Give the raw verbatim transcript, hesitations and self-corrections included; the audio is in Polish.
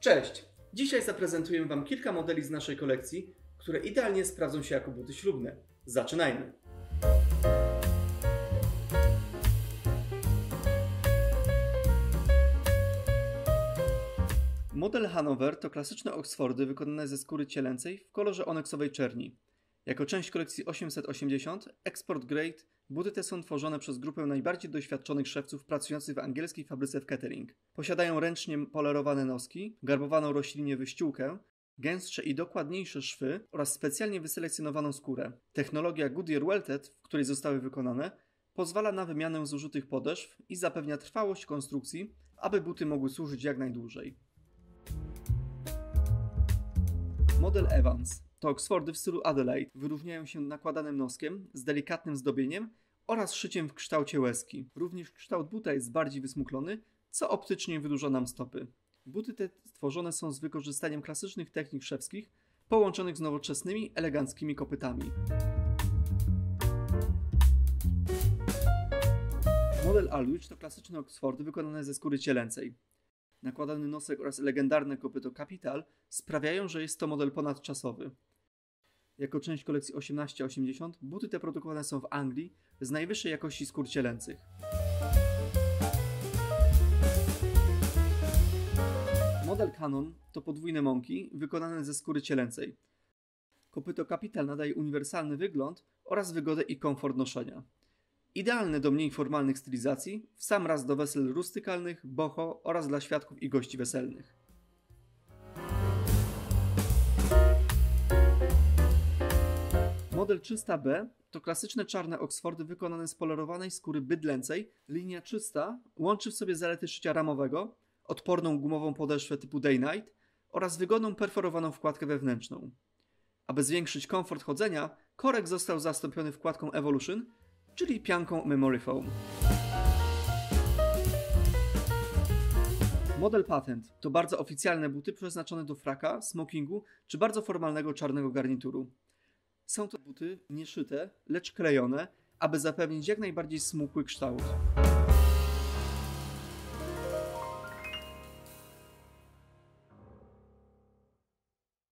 Cześć! Dzisiaj zaprezentujemy Wam kilka modeli z naszej kolekcji, które idealnie sprawdzą się jako buty ślubne. Zaczynajmy! Model Hanover to klasyczne Oxfordy wykonane ze skóry cielęcej w kolorze onyksowej czerni. Jako część kolekcji osiemset osiemdziesiąt Export Grade buty te są tworzone przez grupę najbardziej doświadczonych szewców pracujących w angielskiej fabryce w Kettering. Posiadają ręcznie polerowane noski, garbowaną roślinnie wyściółkę, gęstsze i dokładniejsze szwy oraz specjalnie wyselekcjonowaną skórę. Technologia Goodyear Welted, w której zostały wykonane, pozwala na wymianę zużytych podeszw i zapewnia trwałość konstrukcji, aby buty mogły służyć jak najdłużej. Model Evans to Oxfordy w stylu Adelaide. Wyróżniają się nakładanym noskiem z delikatnym zdobieniem oraz szyciem w kształcie łezki. Również kształt buta jest bardziej wysmuklony, co optycznie wydłuża nam stopy. Buty te stworzone są z wykorzystaniem klasycznych technik szewskich, połączonych z nowoczesnymi, eleganckimi kopytami. Model Aldwych to klasyczne Oxfordy wykonane ze skóry cielęcej. Nakładany nosek oraz legendarne kopyto Capital sprawiają, że jest to model ponadczasowy. Jako część kolekcji osiemnaście osiemdziesiąt buty te produkowane są w Anglii z najwyższej jakości skór cielęcych. Model Canon to podwójne monkey wykonane ze skóry cielęcej. Kopyto Capital nadaje uniwersalny wygląd oraz wygodę i komfort noszenia. Idealne do mniej formalnych stylizacji, w sam raz do wesel rustykalnych, boho oraz dla świadków i gości weselnych. Model trzysta B to klasyczne czarne Oxfordy wykonane z polerowanej skóry bydlęcej. Linia trzysta łączy w sobie zalety szycia ramowego, odporną gumową podeszwę typu Day Night oraz wygodną perforowaną wkładkę wewnętrzną. Aby zwiększyć komfort chodzenia, korek został zastąpiony wkładką Evolution, czyli pianką Memory Foam. Model Patent to bardzo oficjalne buty przeznaczone do fraka, smokingu czy bardzo formalnego czarnego garnituru. Są to buty nie szyte, lecz klejone, aby zapewnić jak najbardziej smukły kształt.